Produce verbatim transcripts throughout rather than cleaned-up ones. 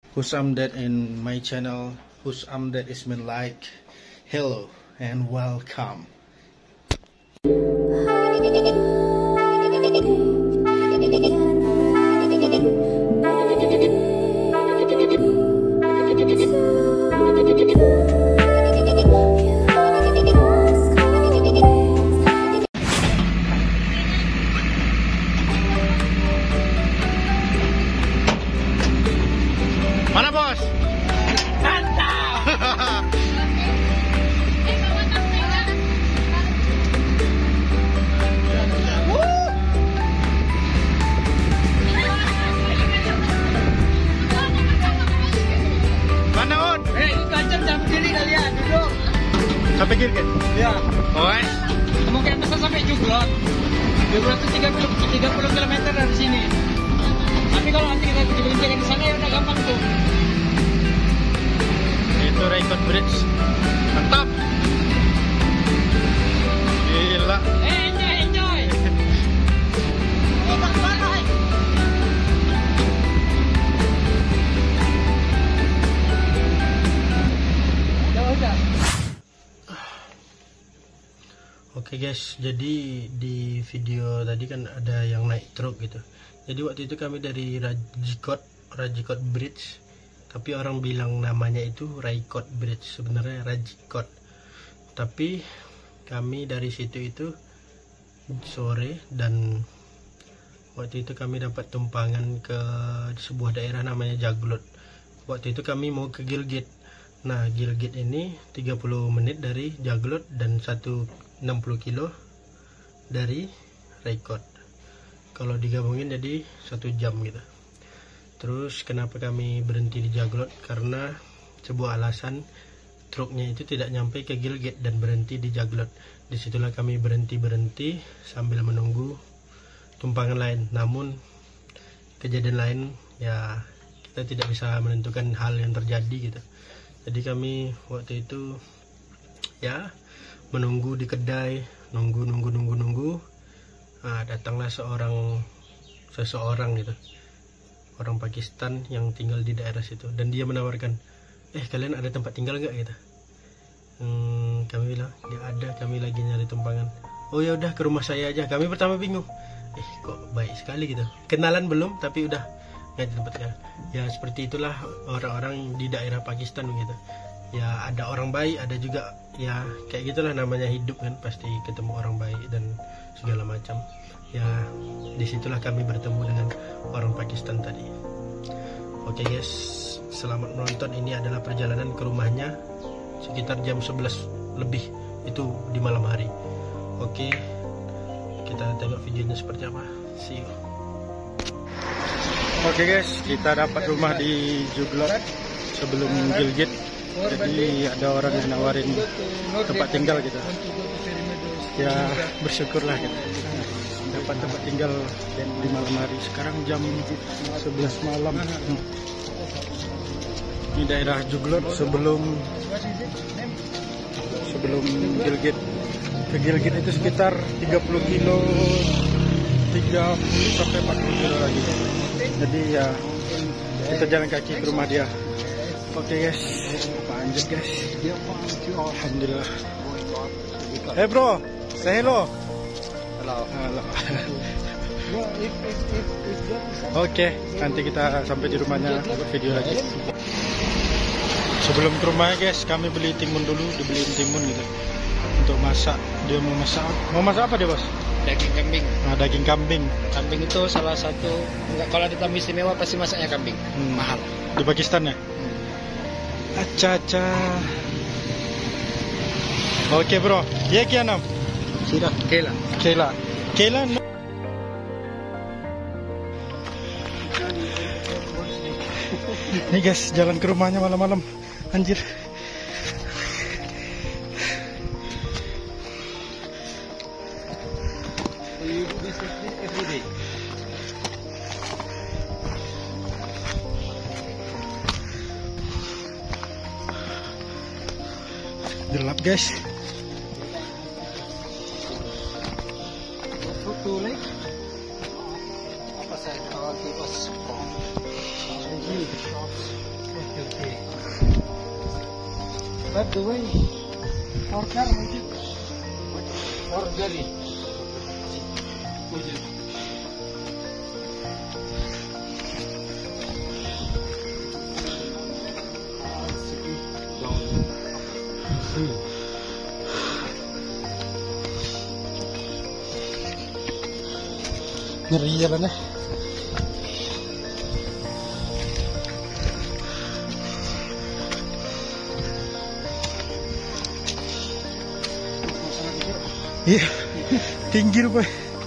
Who's Amdet in my channel. Who's Amdet is mean like hello and welcome. Mana bos? Mantap. Mana on? Eh, itu aja sampai kiri kalian duduk. Sampai kiri kan? Ya. Oh, Kemungkinan besar sampai Juglot. Juglot itu tiga puluh kilometer dari sini. Tapi kalau nanti kita berhenti di sana ya udah gampang tuh. itu Raikot Bridge. Mantap. Gila. Eh, enjoy, enjoy. Oke guys, jadi di video tadi kan ada yang naik truk gitu. Jadi waktu itu kami dari Rajikot, Rajikot Bridge, tapi orang bilang namanya itu Raikot Bridge, sebenarnya Rajikot. Tapi kami dari situ itu sore, dan waktu itu kami dapat tumpangan ke sebuah daerah namanya Jaglot. Waktu itu kami mau ke Gilgit. Nah, Gilgit ini tiga puluh menit dari Jaglot dan satu enam puluh kilo dari Raikot. Kalau digabungin jadi satu jam gitu. Terus kenapa kami berhenti di Jaglot? Karena sebuah alasan, truknya itu tidak nyampe ke Gilgit dan berhenti di Jaglot. Disitulah kami berhenti-berhenti sambil menunggu tumpangan lain. Namun kejadian lain ya kita tidak bisa menentukan hal yang terjadi gitu. Jadi kami waktu itu ya menunggu di kedai, nunggu nunggu nunggu nunggu. Nah, datanglah seorang seseorang gitu, orang Pakistan yang tinggal di daerah situ, dan dia menawarkan, eh kalian ada tempat tinggal nggak gitu. Hmm, kami bilang nggak ada, kami lagi nyari tumpangan. Oh ya udah ke rumah saya aja. Kami pertama bingung, eh kok baik sekali gitu, kenalan belum tapi udah nggak tempat tinggal. Ya seperti itulah orang-orang di daerah Pakistan gitu. Ya ada orang baik, ada juga ya kayak gitulah namanya hidup kan, pasti ketemu orang baik dan segala macam. Ya disitulah kami bertemu dengan orang Pakistan tadi. Oke guys, selamat menonton. Ini adalah perjalanan ke rumahnya sekitar jam sebelas lebih, itu di malam hari. Oke, kita tengok videonya seperti apa. See you. Oke guys, kita dapat rumah di Jaglot sebelum Gilgit. Jadi ada orang yang nawarin tempat tinggal gitu. Ya bersyukurlah gitu, dapat tempat tinggal di malam hari. Sekarang jam sebelas malam. Ini daerah Jaglot sebelum sebelum Gilgit. Ke Gilgit itu sekitar tiga puluh kilo, tiga puluh sampai empat puluh kilo lagi. Jadi ya kita jalan kaki ke rumah dia. Oke guys, lanjut guys. Alhamdulillah. Hey bro, say hello. Hello. Hello. Oke, nanti kita sampai di rumahnya buat video lagi. Sebelum ke rumahnya guys, kami beli timun dulu, dibeliin timun gitu untuk masak. Dia mau masak, mau masak apa dia bos? Daging kambing. Nah, daging kambing. Kambing itu salah satu, enggak, kalau di tamu istimewa pasti masaknya kambing. Hmm. Mahal. Di Pakistan ya? Acha-acha. Oke bro, ये क्या नाम? Sudah, Kela. Kela. Kela. Nih guys, jalan ke rumahnya malam-malam. Anjir. You do this every day. Gelap guys. Tutulik. Apa saya kalau di pos. By the way, order wujud. Order nih. Wujud. Ngeri jalannya. Iya, tinggi rupanya.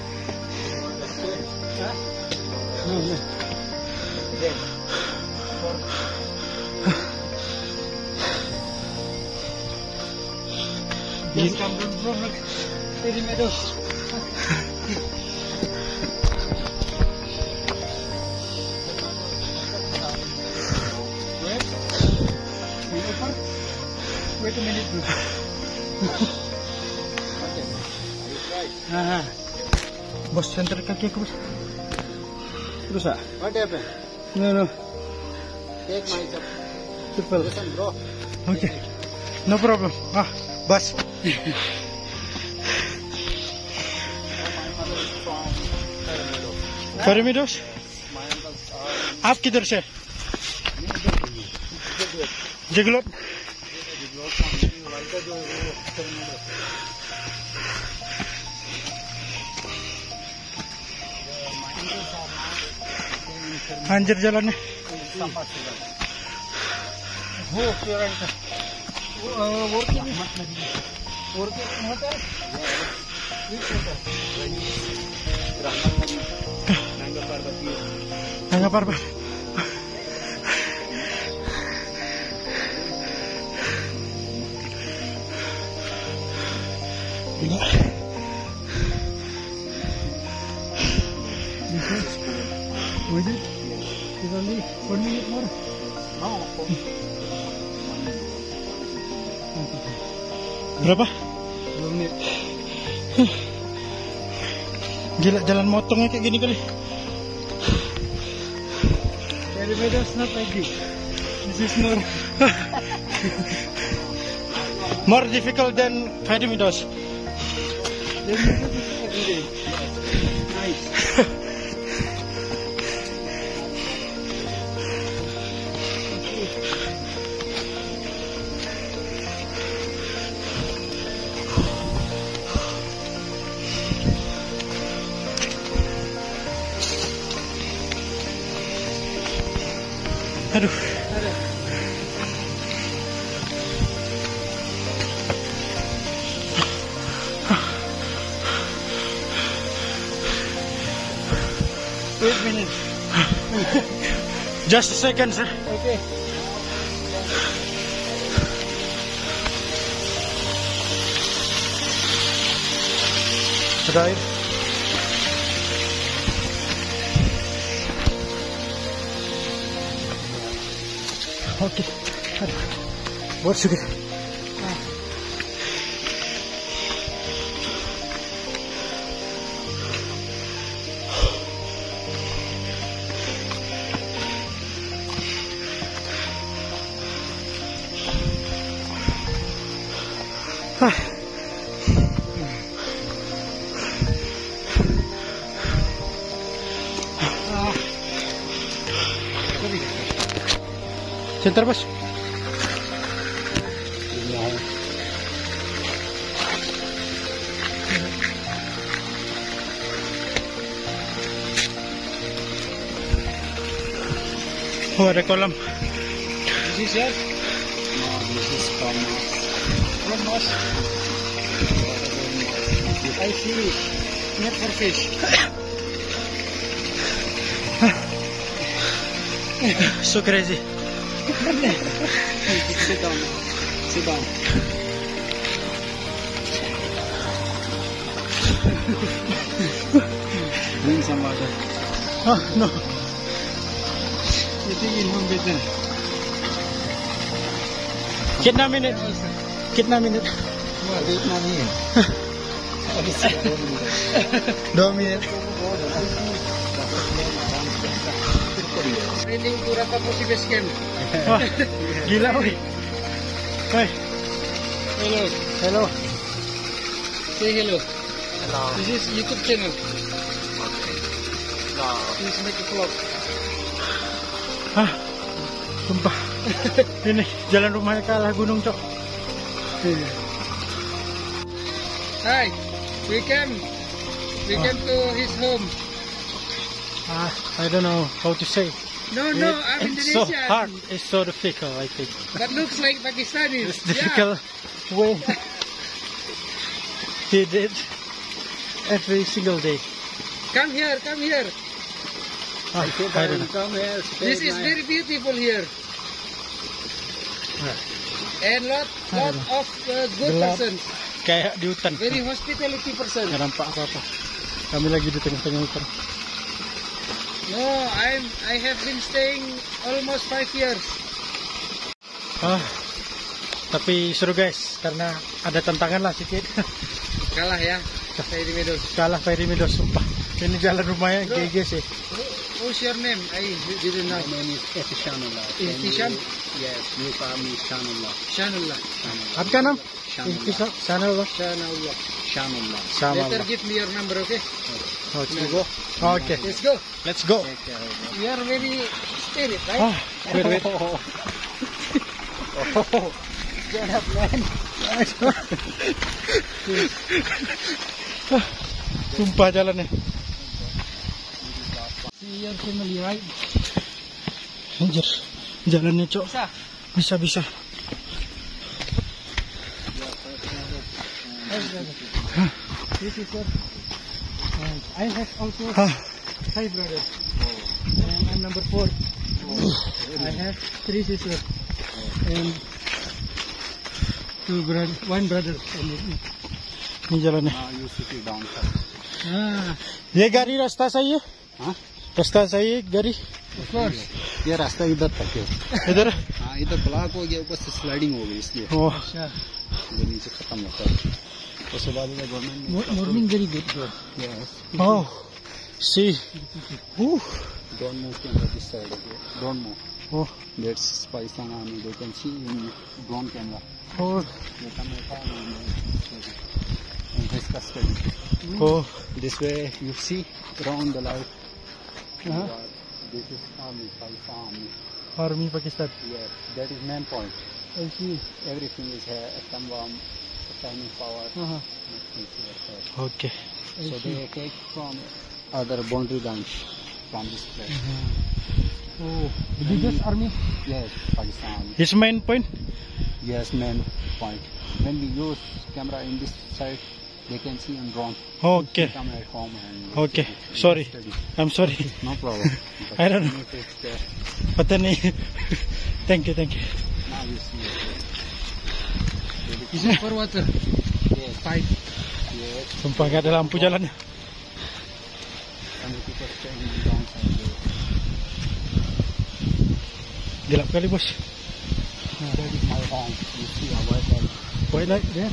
Yes, come from from thirty meters. Wait, wait over. Wait a minute, bro. Nah, bos center kaki aku bos. Terus ah? What happened? No no. Take my job. Triple. Listen, bro. Okay. No problem. Ah, bos. Fermidos. आप किधर से? Jaglot. Anjir jalannya. Oh, kira itu. Working, working hotel. Nggak apa-apa. Gila. Wujud. Kita lihat one minute more. Mau. Berapa? Dua menit. Gila jalan motongnya kayak gini kali. thirty meters not like this. This is more. More difficult than thirty meters. thirty meters is every day. Nice. Aduh. Wait a minute. Just a second, sir. Okay. Right. Oke. Aduh. Buat sedikit. Ah. Center bos. Oh, ada kolam. This is it? No, this is from from us. I see. Not for fish. So crazy. Sit down. Sit down. Bring some water. Oh no. You think in one bit then? Kitna minute? Kitna minute? Well, wait na niya. Dua minute. Training kurang tapos si base camp. Wah, gila woi. Woi, Hello. Hello. Say hello. Hello. This is YouTube channel. No. Please make a vlog. Hah, sumpah. Ini jalan rumahnya kalah gunung, Cok. Hi. We came. We Oh. came to his home. Ah, I don't know how to say. No, no, It- I'm it's so Indonesian. hard. It's so difficult, I think. But looks like Pakistani. It's difficult way. He did every single day. Yeah. Come here, come here. Ah, I don't know. Come here. This is very beautiful here. And lot, lot of uh, good Gelap. persons. Kayak di hutan. Very hospitality person. Nggak nampak apa-apa. Kami lagi di tengah-tengah hutan. No, I'm. I have been staying almost five years. Ah, tapi seru guys, karena ada tantangan lah sedikit. Kalah ya, saya di Medos. Kalah Ferry Medos, sumpah. Ini jalan rumahnya Bro. G G sih. What's your name? I didn't know. My name is Ihsanullah. Ihsan? Yes, you call me Ihsanullah. Shanullah. Apa kan, Nam? Shanullah. Sana Allah. Shanullah. Ihsanullah. Sama Better Allah. give me your number, okay? Oke. Let's go. Oke. Let's go. Let's go. Take care of it. We are very spirit, right? Ah, wait, wait. Get up, man. Sumpah jalannya. See your family, right? Anjir. Jalannya, Cok. Bisa. Bisa, bisa. This is your. And I have also Ah, five brothers. And I'm number four. I have three sisters. And two brother, one brother. ini jalannya. Now you sit it down first. Ah, ये गाड़ी रास्ता सही है? हाँ? रास्ता सही है गाड़ी? of course. ये रास्ता इधर तक है। इधर? हाँ, इधर ब्लॉक हो गया, ऊपर से स्लाइडिंग हो गई इसलिए Oh, Sure. ये नीचे खत्म होता है। उसके बाद में government Mo- Morning very good. Bro. oh, see. Uh, Don't move camera this side. Okay? Don't move. oh, That's Pakistan Army. They can see in drone camera. oh, They come out and his custody. oh. This way you see around the light. Uh-huh. This is army, Pakistan Army. Army Pakistan. Yes, that is main point. I see. Everything is here. Atom bomb, atomic power. Uh-huh. everything is here. Okay. So they take from other boundary lines from this place. Oh, the biggest army. Yes, Pakistan Army. His main point. Yes, main point. When we use camera in this side, they can see on drone. Okay. Come at home and Okay. see. Sorry. Study. I'm sorry. No problem. I don't know. You need to stay. Pata nahi. Thank you, thank you. Now you see. This is for water. Yes. Pipe. Yes. Sumpah gak ada lampu jalannya. And the people stay in the downside there. Gelap kali bos. That is my home. You see a white light. White light there.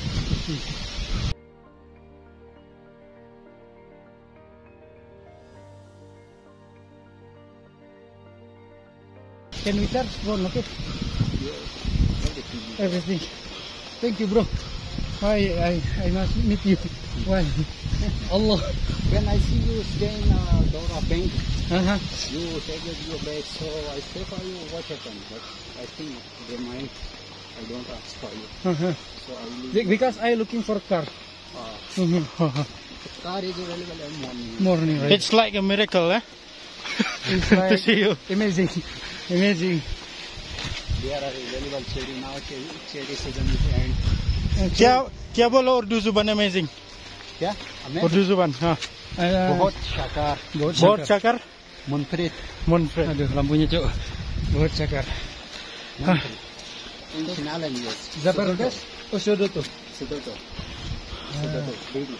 Can we charge phone, okay? Everything. Everything. Thank you, bro. I I I must meet you. Why? Allah. When I see you stay in uh, Dora Bank, Uh-huh. you take it your bag, so I stay for you. What happened? But I think they might. I don't ask for you. Uh-huh. So I leave. Be- Because I looking for car. Uh, Mhm. car is available in morning. Morning, right? It's like a miracle, eh? It's To like see you. amazing, amazing. There are available cherry now. Cherry, cherry season is end. क्या क्या बोलो उर्दू जुबान amazing? क्या? हमें उर्दू जुबान. हाँ. Uh, बहुत शाकार, बहुत चकर. मुनफरिद, Monfred. Aduh, lampunya cok. Buat cakar. मुनफरिद. International English. Zabardast. Oh, sudah tuh. Sudah tu. Sudah tu. Baby.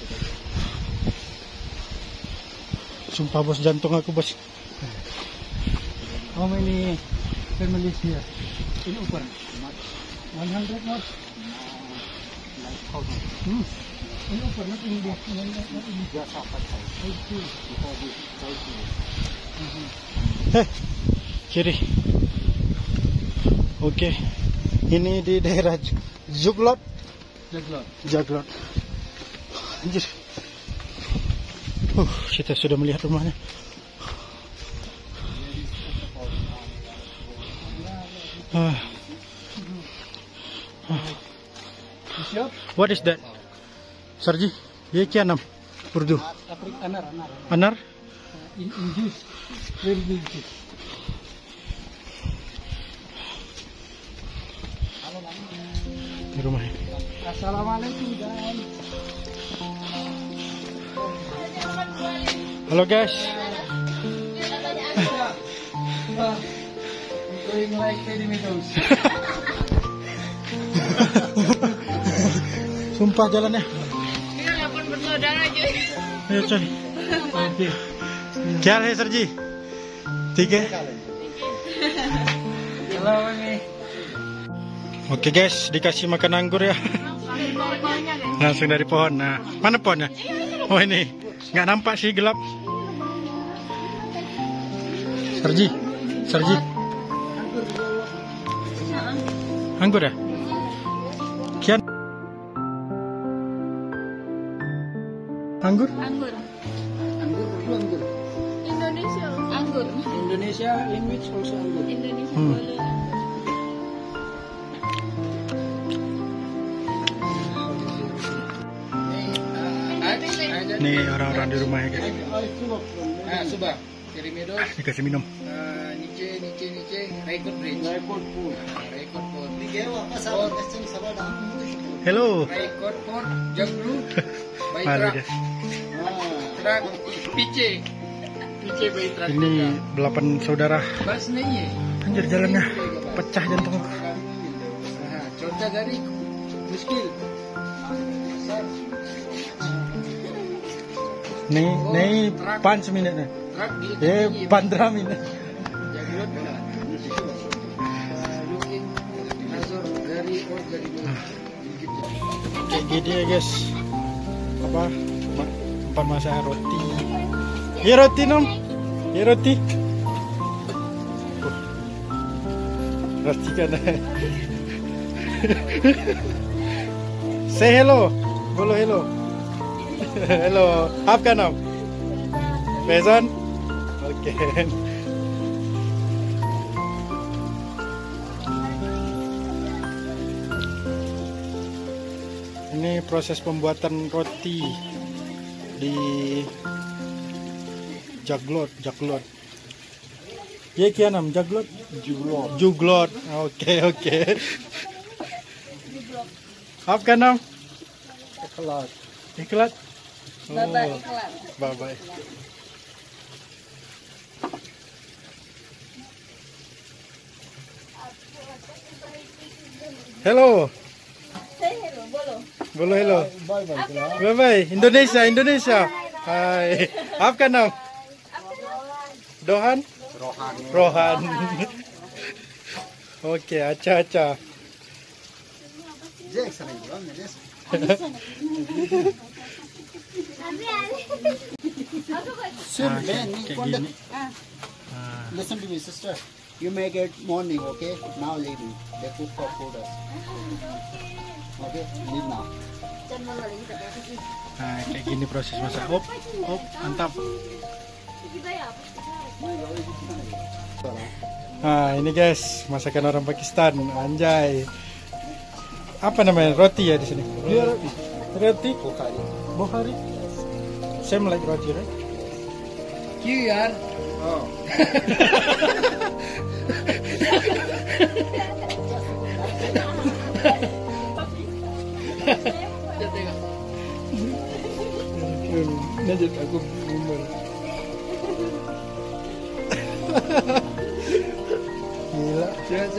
Sumpah bos, jantung aku bos. How many families here? In upper. Not one hundred not? like thousand. Hmm. In upper, not in the. Not, not in Just upper side. the. Before this side. Eh, kiri. Oke. Ini di daerah Juglot. Jaglot. Jaglot. Anjir. Uh, kita sudah melihat rumahnya. Ah. Ah. What is that? Sarji, ये क्या नाम? Urdu. Anar, anar. Anar? In, in juice. Very big juice. Di rumahnya. Assalamualaikum guys. Halo guys. Going like Teddy Meadows. Sumpah jalannya. Ini lapor bersaudara aja. Ayo coy. Oke. क्या है सर जी? ठीक है. Hello nih. Oke guys, dikasih makan anggur ya. Langsung dari pohon. Nah, mana pohonnya? Oh ini, nggak nampak sih, gelap. Sarji, Sarji. Anggur ya? Kian. Anggur? Anggur. Anggur, anggur. Indonesia. Anggur. Indonesia language also anggur. Indonesia Hmm. boleh. Nih orang-orang di rumahnya guys. Ah, coba. Teddy Meadows. Dikasih minum. Uh, Niche, Niche, Niche. Record Bridge. Record Pool. Record Pool. Hello. Record Pool. Jaglu. By Mari truck. guys. Truck. Pice. Pice by truck. Ini delapan saudara. Bas nih. Anjir jalannya pecah jantung. Nah, contoh dari muskil. Nih, nih पाँच minute है. Truck di. ये पंद्रह minute. Jaglot. Looking Nazar dari or dari Kayak gini ya guys. Apa? Ma- tempat masak roti. Ya roti nom. Ya roti. Uh. Roti kan. Say hello. Bolo hello. Hello. आपका नाम? Faizan? Oke. Ini proses pembuatan roti di Jaglot, Jaglot. ये क्या नाम? Jaglot? Juglot. Juglot. Oke, oke. आपका नाम? Eklat. Iklat. Baba iklan. Bye bye. Hello. Say hello, bolo. Bolo hello. Bye bye. Bye bye. Indonesia, Indonesia. Hai. आपका नाम? Dohan? Rohan. Rohan. Oke, अच्छा अच्छा. Soon, Ah, then, kayak- kayak from the- gini. Ah. Ah, Listen to me, sister. You make it morning, okay? Now leaving. They cook for food us. Okay, leave now. Dan mau lagi tak ada sih. nah, kayak gini proses masak. Op, op, mantap. Kita ya. Nah, ini guys, masakan orang Pakistan. Anjay. Apa namanya? Roti ya di sini. roti. Roti. Bukhari. Bukhari. Same like roti, right? Q yaar. Oh. Najat aku ngumur. Gila.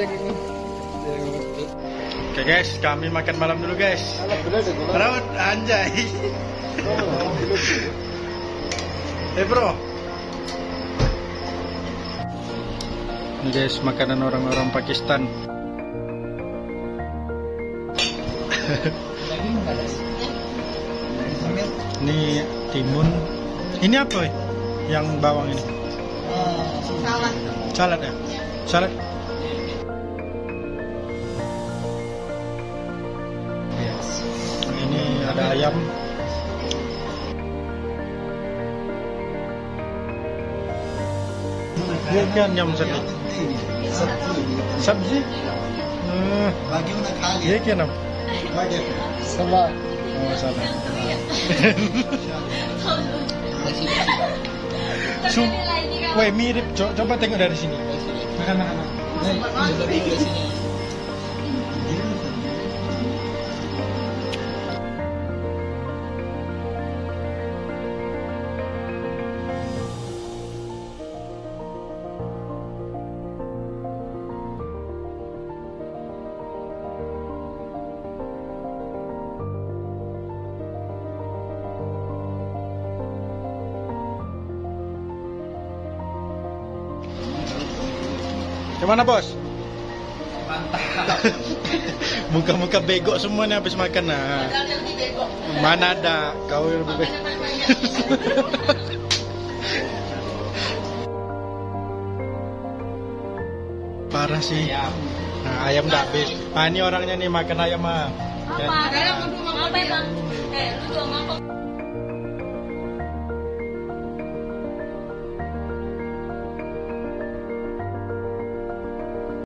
Oke guys, kami makan malam dulu guys. Rawat anjay. Eh bro. Ini guys makanan orang-orang Pakistan. Daging balas. Ini timun. Ini apa? eh? Yang bawang ini? Salad. Salad ya? Salad. ayam. Dia kan nyam sedih. Sabji. Hmm. Dia kan apa? Salah. Oh salah. Sum, weh mirip. Co coba tengok dari sini. Makan makan. Dari sini. Gimana bos? Mantap. Muka-muka bego semua nih habis makan nah. Mana ada kau yang lebih bego. Parah sih. Nah, ayam udah habis. Nah, ini orangnya nih makan ayam mah. Apa? Apa bang? Eh, lu dua mangkok.